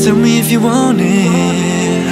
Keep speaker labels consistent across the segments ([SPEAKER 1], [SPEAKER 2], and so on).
[SPEAKER 1] Tell me if you want it.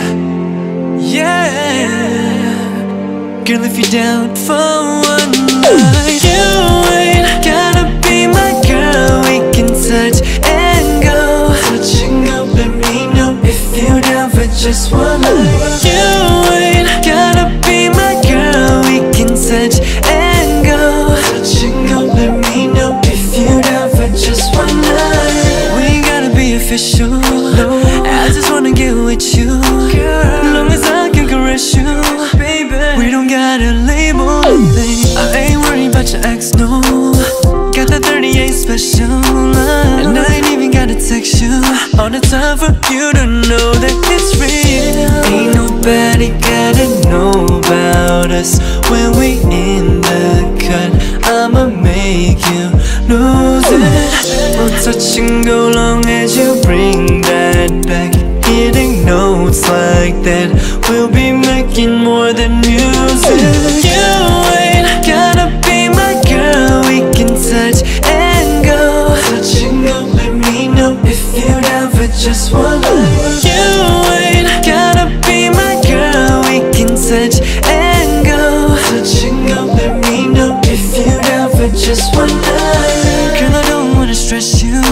[SPEAKER 1] Yeah. Girl, if you're down for one night, you ain't gotta be my girl. We can touch and go. Touch and go, let me know if you're down for just one night. You ain't gotta be my girl. We can touch and go. Touch and go, let me know if you're down for just one night. We ain't gotta be official, no. I just wanna get with you, girl. Long as I can caress you, baby. We don't gotta label nothing. I ain't worried about your ex, no. Got that 38 special love, and I ain't even gotta text you all the time for you to know that it's real. Ain't nobody gotta know about us when we in the cut. I'ma make you lose it. We'll touch and go long as you bring that back. Hitting notes like that, we'll be making more than music. You ain't gotta be my girl. We can touch and go. Touch and go, let me know if you're down for just one night. You ain't gotta be my girl. We can touch and go. Touch and go, let me know if you're down for just one night. Girl, I don't wanna stress you.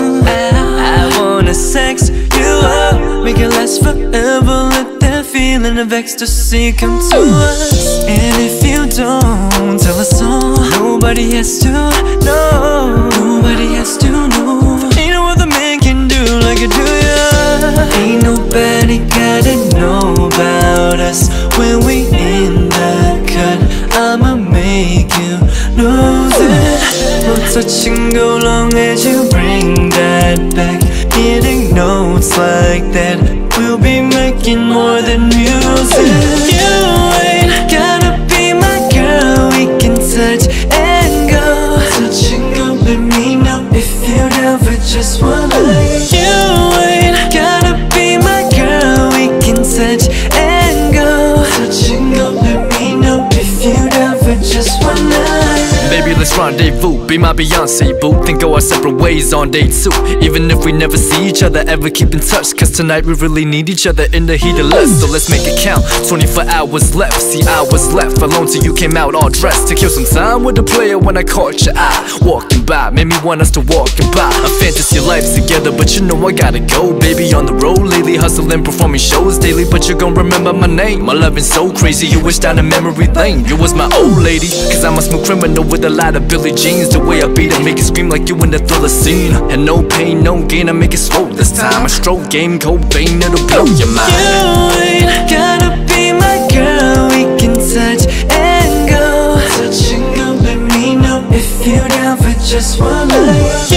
[SPEAKER 1] I wanna sex you up, make it last forever. Let that feeling of ecstasy come to us. And if you don't tell us so, nobody has to know. Nobody has to know. Ain't no other man can do like I do ya. Ain't nobody gotta know about us when we in the cut. I'ma make you lose it. We'll touch and go long as you bring that back. Hitting notes like that, we'll be making more than music. You ain't gotta be my girl. We can touch and go. Touch and go, let me know if you're down for just one night. You ain't gotta be my girl. We can touch and go. Touch and go, let me know if you're down for just one night.
[SPEAKER 2] Baby, let's rendezvous, be my Beyonce, boo. Then go our separate ways on day 2. Even if we never see each other, ever keep in touch. Cause tonight we really need each other in the heat of lust. So let's make it count, 24 hours left. See, I was left alone till you came out all dressed. To kill some time with the player when I caught your eye. Walking by, made me want us to walk by. A fantasy life together, but you know I gotta go. Baby, on the road lately, hustling, performing shows daily. But you gon' remember my name, my loving's so crazy. You wish down in memory lane, you was my old lady. Cause I'm a smooth criminal with a lot of Billie Jeans. The way I beat it, make it scream like you in the thriller scene. And no pain, no gain, I make it slow this time. A stroke game, Cobain, it'll blow your mind.
[SPEAKER 1] You ain't gotta be my girl. We can touch and go. Touch and go, let me know if you're down for just one night.